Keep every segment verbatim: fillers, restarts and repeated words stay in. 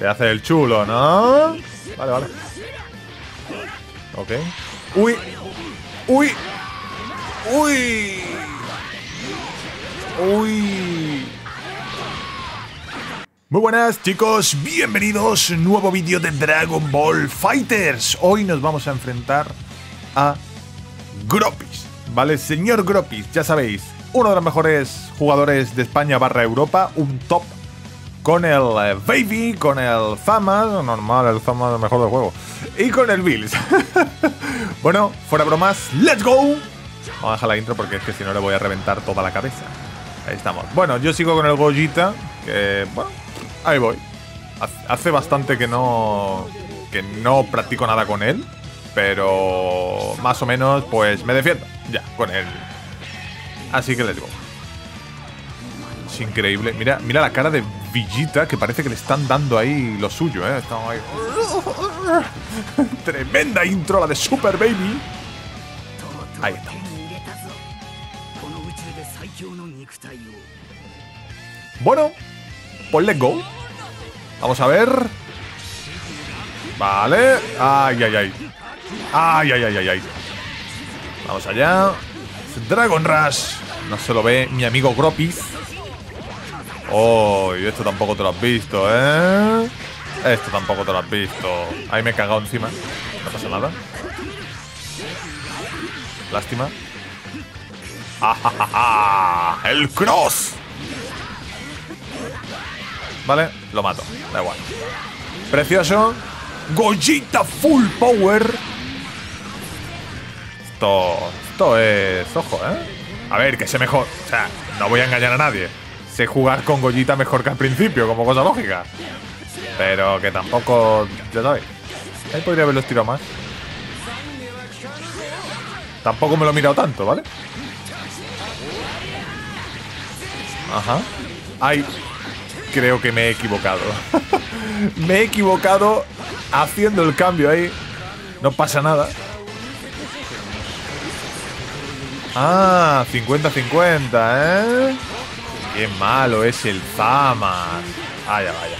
Te hace el chulo, ¿no? Vale, vale. Ok. ¡Uy! ¡Uy! ¡Uy! ¡Uy! Muy buenas, chicos, bienvenidos a un nuevo vídeo de Dragon Ball Fighters. Hoy nos vamos a enfrentar a Gropis, ¿vale? Señor Gropis, ya sabéis, uno de los mejores jugadores de España barra Europa, un top, con el eh, Baby, con el Zama, normal, el Zama es el mejor del juego, y con el Bills. Bueno, fuera bromas, ¡let's go! Vamos a dejar la intro porque es que si no le voy a reventar toda la cabeza. Ahí estamos. Bueno, yo sigo con el Gogeta, que, bueno, ahí voy. Hace bastante que no, que no practico nada con él, pero más o menos, pues, me defiendo ya con él. Así que let's go. Es increíble. Mira, mira la cara de Vegeta, que parece que le están dando ahí lo suyo, ¿eh? Estamos ahí. Tremenda intro, la de Super Baby. Ahí está. Bueno, pues let's go. Vamos a ver. Vale. Ay, ay, ay. Ay, ay, ay, ay, ay. Vamos allá. Dragon Rush. No se lo ve mi amigo Gropis. Oh, y esto tampoco te lo has visto, ¿eh? Esto tampoco te lo has visto. Ahí me he cagado encima. No pasa nada. Lástima. ¡Ah, el cross! Vale, lo mato. Da igual. Precioso. Gogeta full power. Esto, esto es... Ojo, ¿eh? A ver, que sé mejor. O sea, no voy a engañar a nadie. Sé jugar con Gogeta mejor que al principio, como cosa lógica. Pero que tampoco... Ya sabéis. Ahí podría haberlo estirado más. Tampoco me lo he mirado tanto, ¿vale? Ajá. Ay, creo que me he equivocado. Me he equivocado haciendo el cambio ahí. No pasa nada. Ah, cincuenta cincuenta, ¿eh? Qué malo es el Zama. Vaya, vaya.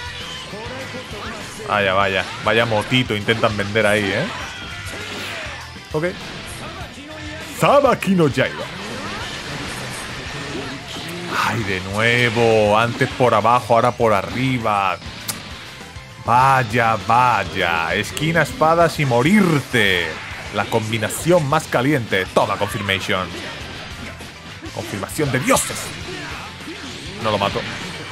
Vaya, vaya. Vaya motito intentan vender ahí, ¿eh? Ok. Zama Kino Jaiba. Ay, de nuevo. Antes por abajo, ahora por arriba. Vaya, vaya. Esquina, espadas y morirte. La combinación más caliente. Toma, confirmation. Confirmación de dioses. No lo mato.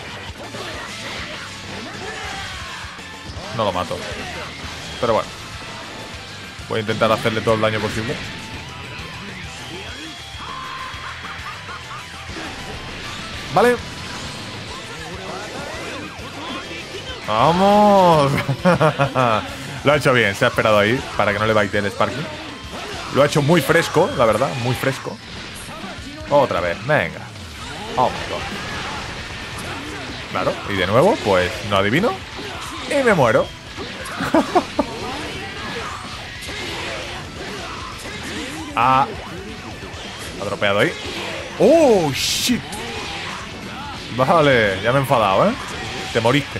No lo mato. Pero bueno. Voy a intentar hacerle todo el daño posible. Vale. ¡Vamos! Lo ha hecho bien, se ha esperado ahí para que no le baite el Sparking. Lo ha hecho muy fresco, la verdad, muy fresco. Otra vez, venga. Oh my god. Claro, y de nuevo, pues no adivino. Y me muero. Ah. Ha dropeado ahí. ¡Oh, shit! Vale, ya me he enfadado, ¿eh? Te moriste.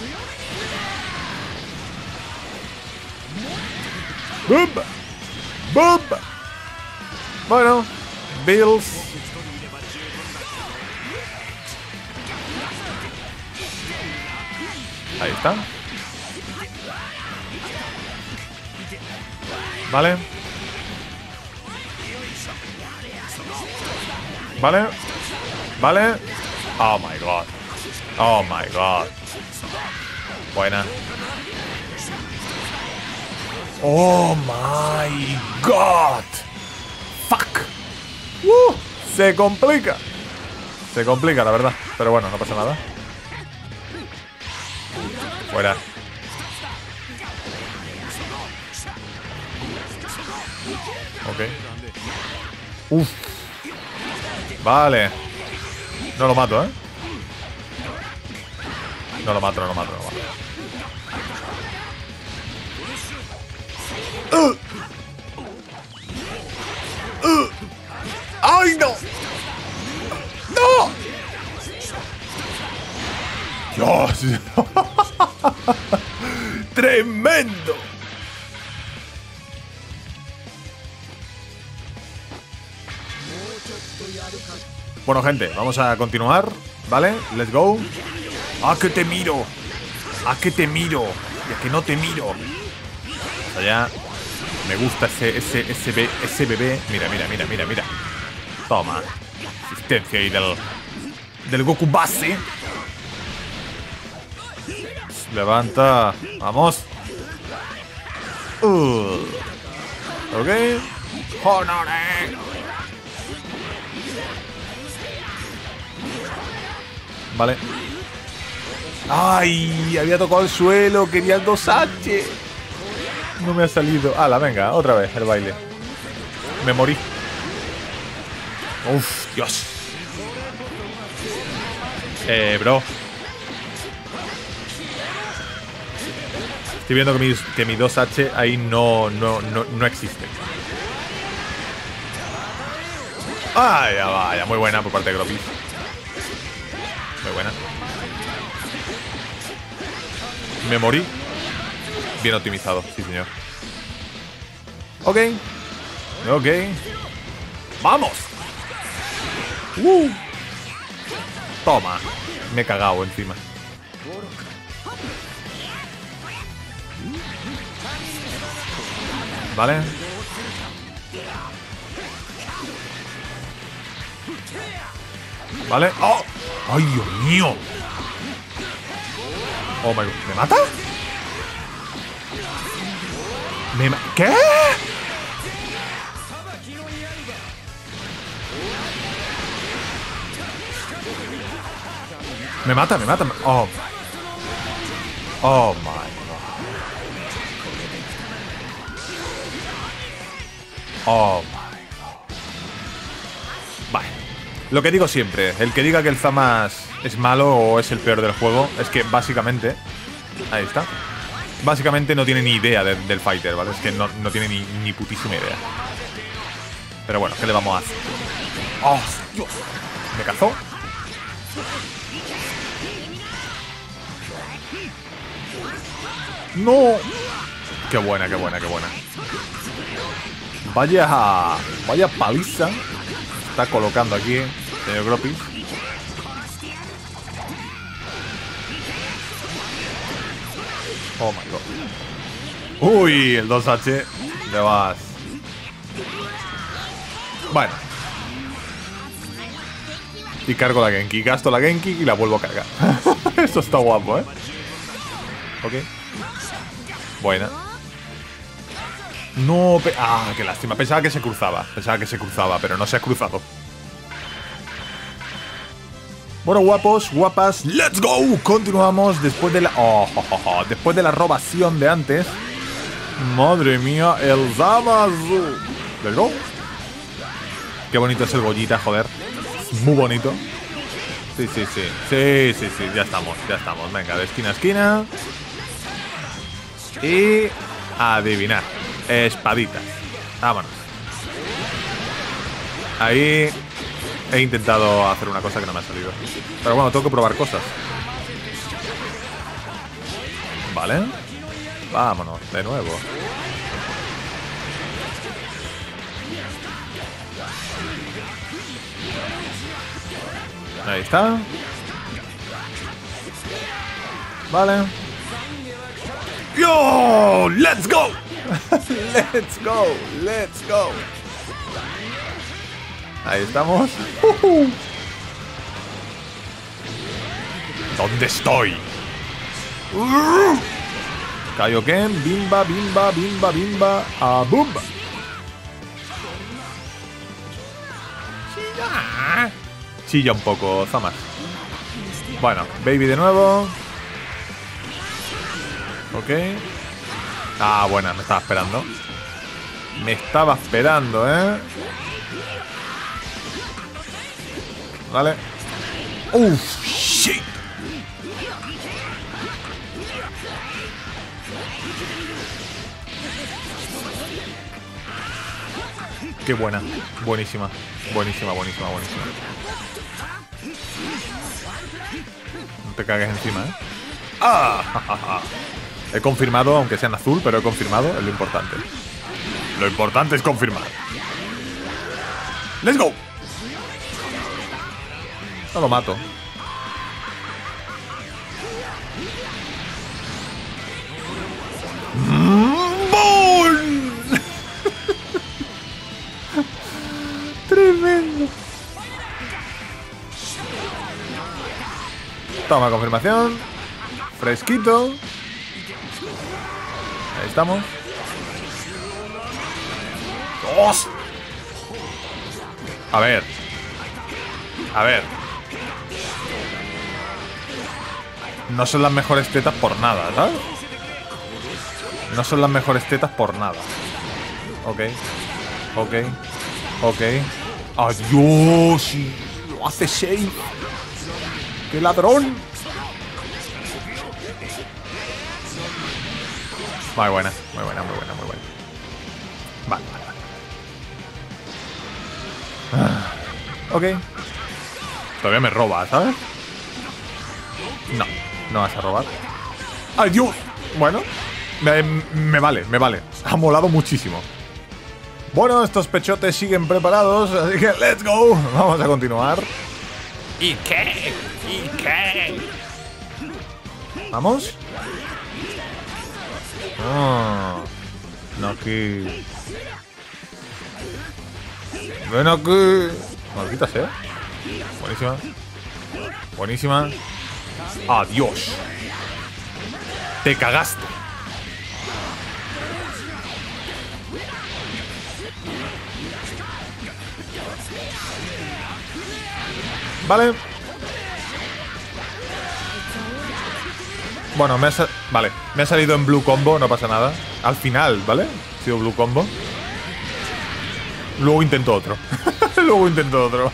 ¡Bum! ¡Bum! Bueno, Bills. Ahí está. Vale. Vale. Vale. Oh my god. Oh my god. Buena. Oh my god. Fuck. Uh, se complica. Se complica, la verdad. Pero bueno, no pasa nada. Fuera. Ok. Uf. Vale. No lo mato, ¿eh? No lo mato, no lo mato, no lo mato. Uh. Uh. ¡Ay, no! ¡No! ¡Dios! ¡Tremendo! Bueno, gente, vamos a continuar, ¿vale? Let's go. ¡Ah, que te miro! ¡Ah, que te miro! Y a que no te miro. Allá. Me gusta ese, ese, ese, be, ese bebé. Mira, mira, mira, mira, mira. Toma. Asistencia ahí del, del Goku base. Levanta. Vamos. Uh. Ok. Honore. Vale. Ay, había tocado el suelo. Quería el dos H. No me ha salido. Ala, venga, otra vez el baile. Me morí. Uf, Dios. Eh, bro. Estoy viendo que mi, que mi dos H ahí no, no, no, no existe. Vaya, vaya, muy buena por parte de Gropis. Muy buena. Me morí. Bien optimizado, sí señor. Ok. Ok. ¡Vamos! Uh. Toma. Me he cagado encima. Vale. Vale. ¡Oh! ¡Ay, Dios mío! Oh my god. ¿Me mata? ¿Me ma ¿Qué? Me mata, me mata. Oh. Oh my god. Oh my god. Vale. Lo que digo siempre, el que diga que el Zamasu es malo o es el peor del juego, es que básicamente... Ahí está. Básicamente no tiene ni idea de, del fighter, ¿vale? Es que no, no tiene ni, ni putísima idea. Pero bueno, ¿qué le vamos a hacer? ¡Oh, Dios! ¿Me cazó? ¡No! ¡Qué buena, qué buena, qué buena! Vaya... Vaya paliza está colocando aquí, señor Gropis. Oh my god. Uy, el dos H. Le vas. Bueno. Y cargo la Genki. Gasto la Genki y la vuelvo a cargar. Eso está guapo, ¿eh? Ok. Buena. No, pe ah, qué lástima. Pensaba que se cruzaba. Pensaba que se cruzaba, pero no se ha cruzado. Bueno, guapos, guapas, ¡let's go! Continuamos después de la... Oh, oh, oh, oh, después de la robación de antes. Madre mía, el Zamasu. ¿Let's go? Qué bonito es el Gollita, joder. Es muy bonito. Sí, sí, sí. Sí, sí, sí. Ya estamos, ya estamos. Venga, de esquina a esquina. Y... adivinar. Espaditas. Vámonos. Ahí... He intentado hacer una cosa que no me ha salido. Pero bueno, tengo que probar cosas. Vale. Vámonos, de nuevo. Ahí está. Vale. ¡Yo! ¡Let's go! ¡Let's go! ¡Let's go! Ahí estamos. Uh-huh. ¿Dónde estoy? Uh. Kaioken, bimba, bimba, bimba, bimba, a bumba. Chilla. Chilla un poco, Zamasu. Bueno, baby de nuevo. Ok. Ah, buena, me estaba esperando. Me estaba esperando, ¿eh? Vale. Uff, shit. Qué buena. Buenísima. Buenísima, buenísima, buenísima. No te cagues encima, ¿eh? ¡Ah! He confirmado, aunque sea en azul, pero he confirmado, es lo importante. Lo importante es confirmar. ¡Let's go! No lo mato. ¡Boom! Tremendo. Toma, confirmación. Fresquito. Ahí estamos. ¡Os! A ver. A ver. No son las mejores tetas por nada, ¿sabes? No son las mejores tetas por nada. Ok. Ok. Ok. ¡Adiós! Lo hace Shane. ¡Qué ladrón! Muy buena, muy buena, muy buena, muy buena. Vale, vale, vale. Ah, ok. Todavía me roba, ¿sabes? No, no vas a robar. ¡Adiós! Bueno, me, me vale, me vale. Ha molado muchísimo. Bueno, estos pechotes siguen preparados, así que let's go. Vamos a continuar. ¿Y qué? ¿Y qué? ¿Vamos? Ah, no aquí. Ven aquí. Maldita sea. Buenísima. Buenísima. Adiós. Te cagaste. Vale. Bueno, me ha, vale, me ha salido en blue combo, no pasa nada. Al final, ¿vale? Ha sido blue combo. Luego intento otro. Luego intento otro.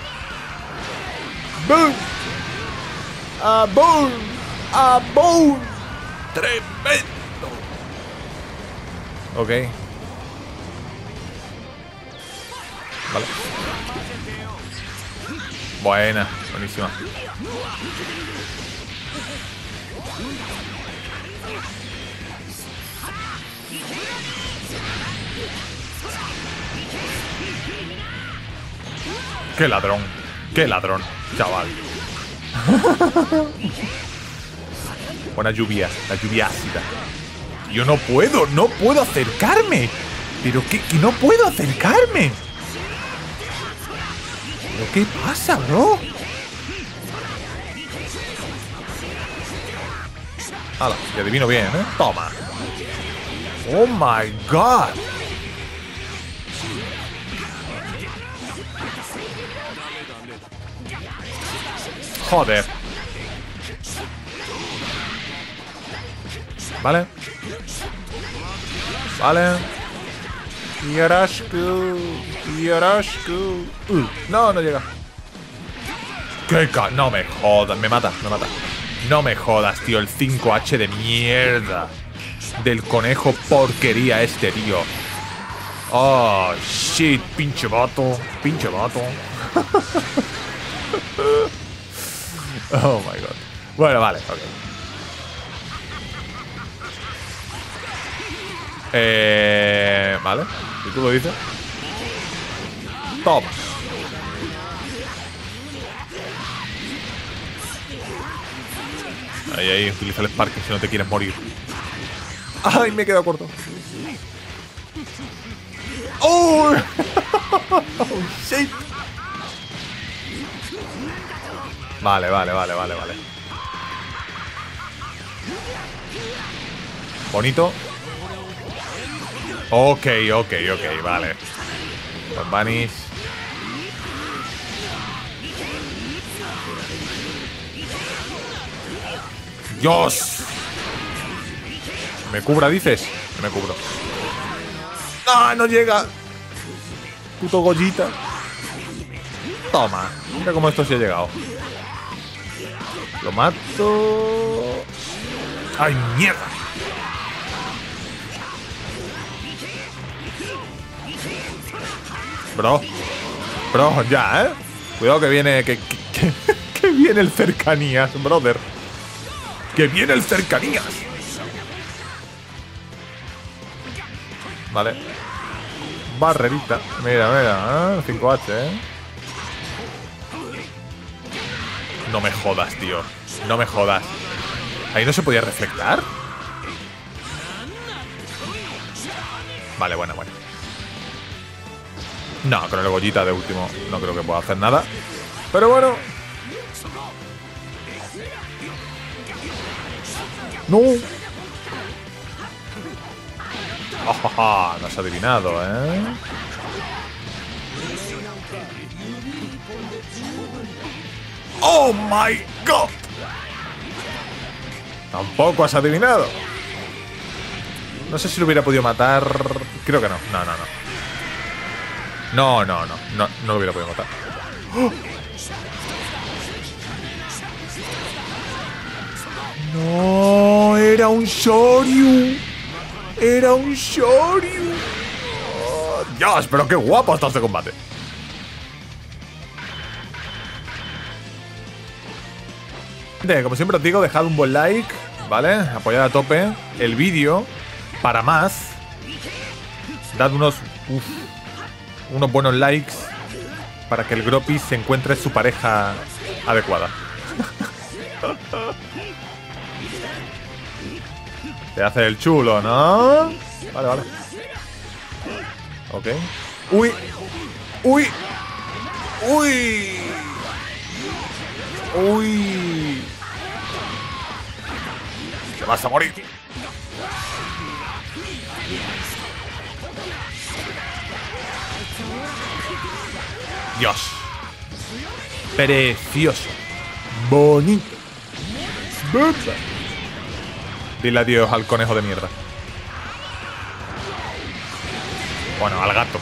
¡Boom! ¡A boom! ¡A boom! ¡Tremendo! Ok. Vale. Buena, buenísima. ¡Qué ladrón! ¡Qué ladrón, chaval! Buena lluvia, la lluvia ácida. Yo no puedo, no puedo acercarme. Pero que, que no puedo acercarme. ¿Pero qué pasa, bro? Hala, que adivino bien, ¿eh? Toma. Oh my god. Joder. Vale. Vale. Yarashku. Yarashku. Uh, no, no llega. ¿Qué ca... No me jodas. Me mata, me mata. No me jodas, tío. El cinco H de mierda. Del conejo porquería este, tío. Oh, shit. Pinche vato. Pinche vato. Oh my god. Bueno, vale, ok. Eh, vale, si tú lo dices. Toma. Ahí, ahí, utiliza el Spark si no te quieres morir. Ay, me he quedado corto. Oh, oh shit. Vale, vale, vale, vale, vale. Bonito. Ok, ok, ok, vale. Los bunnies. ¡Dios! ¿Me cubra, dices? Me cubro. ¡Ah, no llega! Puto Gollita. Toma. Mira cómo esto sí ha llegado. Lo mato. ¡Ay, mierda! Bro. Bro, ya, ¿eh? Cuidado que viene... Que, que, que viene el cercanías, brother. Que viene el cercanías. Vale. Barrerita. Mira, mira. ¿eh? cinco H, ¿eh? No me jodas, tío. No me jodas. ¿Ahí no se podía reflectar? Vale, bueno, bueno. No, con el Gollita de último no creo que pueda hacer nada. Pero bueno. ¡No! ¡Oh, no has adivinado, eh! ¡Oh, my God! Tampoco has adivinado. No sé si lo hubiera podido matar. Creo que no. No, no, no. No, no, no. No, no lo hubiera podido matar. ¡Oh! No, era un Shoryu. Era un Shoryu. Oh, Dios, pero qué guapo está este combate. Como siempre os digo, dejad un buen like, ¿vale? Apoyad a tope el vídeo. Para más, dad unos uf, unos buenos likes para que el Gropis se encuentre su pareja adecuada. Te hace el chulo, ¿no? Vale, vale. Ok. ¡Uy! ¡Uy! ¡Uy! ¡Uy! ¡Te vas a morir! Dios. Precioso. Bonito. Bumba. Dile adiós al conejo de mierda. Bueno, al gato.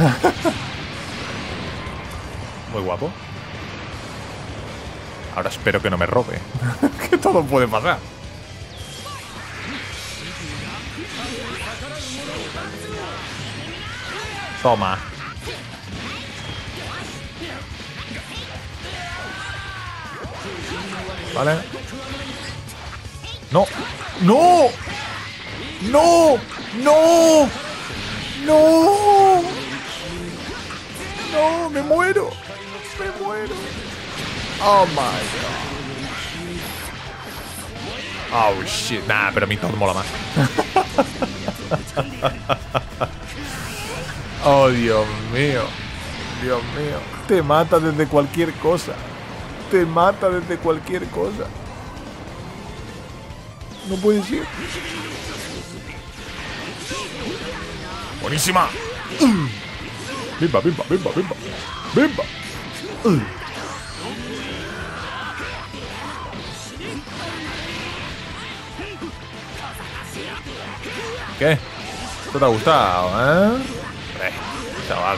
Muy guapo. Ahora espero que no me robe. Que todo puede pasar. Toma. Vale. No. ¡No! ¡No! ¡No! ¡No! ¡No! ¡Me muero! ¡Me muero! ¡Oh, my God! ¡Oh, shit! Nah, pero mi todo mola más. ¡Oh, Dios mío! ¡Dios mío! Te mata desde cualquier cosa. Te mata desde cualquier cosa. No puede ser. Buenísima. Uh. Bimba, bimba, bimba, bimba. Bimba. Uh. ¿Qué? ¿Esto te ha gustado, eh? Eh, chaval.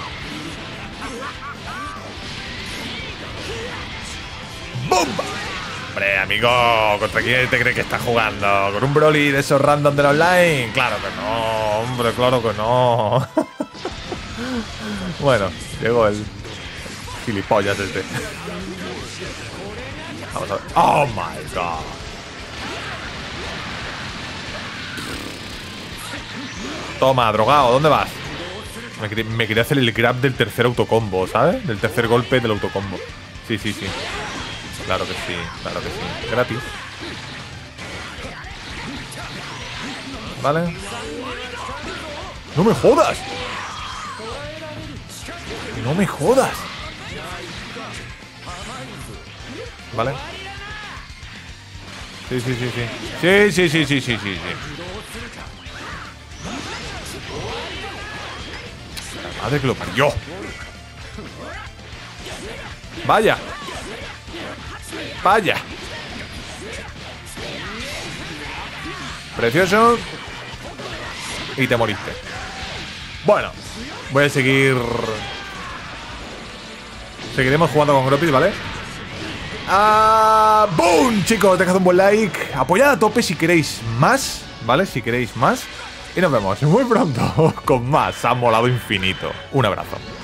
¡Bomba! Hombre, amigo, ¿contra quién te crees que estás jugando? ¿Con un Broly de esos random del online? Claro que no, hombre, claro que no. Bueno, llegó el gilipollas este. Vamos a ver. ¡Oh, my God! Toma, drogado, ¿dónde vas? Me quería, me quería hacer el grab del tercer autocombo, ¿sabes? Del tercer golpe del autocombo. Sí, sí, sí. Claro que sí, claro que sí. Gratis. Vale. ¡No me jodas! ¡No me jodas! Vale. Sí, sí, sí, sí. Sí, sí, sí, sí, sí, sí, sí. La madre que lo parió. Vaya. Vaya. Precioso. Y te moriste. Bueno, voy a seguir. Seguiremos jugando con Gropis, ¿vale? ¡Ah! ¡Boom! Chicos, dejad un buen like. Apoyad a tope si queréis más, ¿vale? Si queréis más. Y nos vemos muy pronto con más. Ha molado infinito. Un abrazo.